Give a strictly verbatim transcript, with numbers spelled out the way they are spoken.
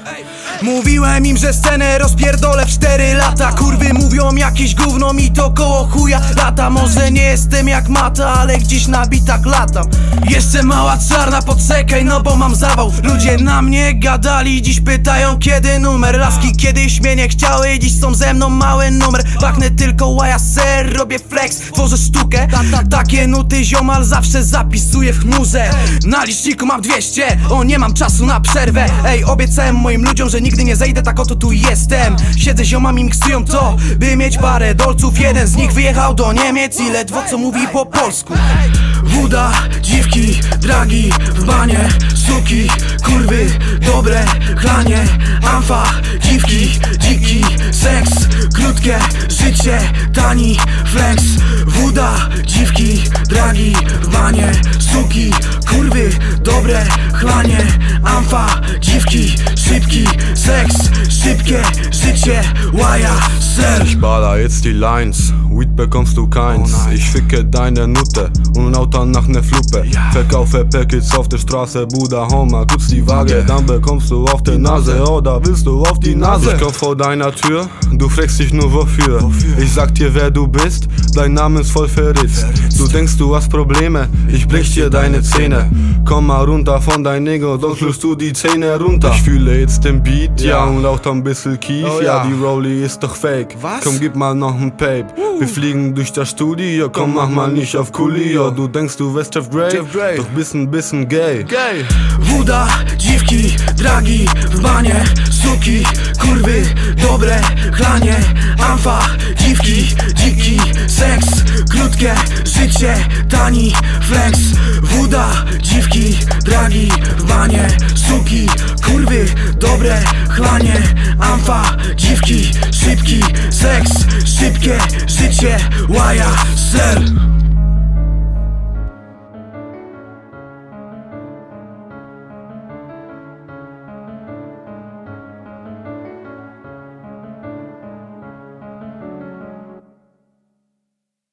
Mówiłem im, że scenę rozpierdolę w cztery lata. Kurwy mówią jakieś gówno, mi to koło chuja lata. Może nie jestem jak Mata, ale gdzieś na bitach latam. Jeszcze mała czarna, poczekaj, no bo mam zawał. Ludzie na mnie gadali, dziś pytają kiedy numer. Laski kiedyś mnie nie chciały, dziś są ze mną mały numer. Pachnę tylko łaja ser, robię flex, tworzę sztukę. Takie nuty ziomal zawsze zapisuję w chmurze. Na liczniku mam dwieście, o nie mam czasu na przerwę. Ej, obiecałem moim ludziom, że nigdy nie zejdę, tak oto tu jestem. Siedzę ziomami, miksują to, by mieć parę dolców. Jeden z nich wyjechał do Niemiec i ledwo co mówi po polsku. Woda, dziwki, dragi, w banie, suki, kurwy, dobre, chlanie, amfa, dziwki, dziki, seks, krótkie, życie, tani, flex. Woda, dziwki, dragi, w banie, suki, kurwy, dobre, chlanie, amfa, dziwki, szybki, seks, szybkie, życie, łaja, ser. Ich baller jetzt die Lines, Weed bekommst du keins. Ich ficke deine Nutte und lauter nach ne Fluppe. Verkaufe Packets auf der Straße, Bruder, hau mal kurz die Waage. Dann bekommst du auf die Nase, oder willst du auf die Nase? Ich komm vor deiner Tür, du fragst dich nur wofür. Ich sag dir wer du bist, dein Name ist voll verritzt. Du denkst du hast Probleme, ich brech dir deine Zähne. Komm mal runter von dein Ego, sonst löst du die Zähne runter. Ich fühle jetzt den Beat, ja, und lauter ein bisschen Kief. Oh, ja, ja, die Rolli ist doch fake. Was? Komm, gib mal noch ein Pape. uh. Wir fliegen durch das Studio, komm, mach mal nicht auf Coolio. Du denkst du wärst Jeff Grey, Jeff Grey, doch bist ein bisschen gay. Gay. Woda, dziwki, dragi, w banie, suki, kurwy, dobre, chlanie, amfa, dziwki, dziki, seks, krótkie, życie, tani, flex. Woda, dziwki, dragi, w banie, suki, kurwy, dobre, chlanie, amfa, dziwki, szybki, seks, szybkie, życie, łaja, ser.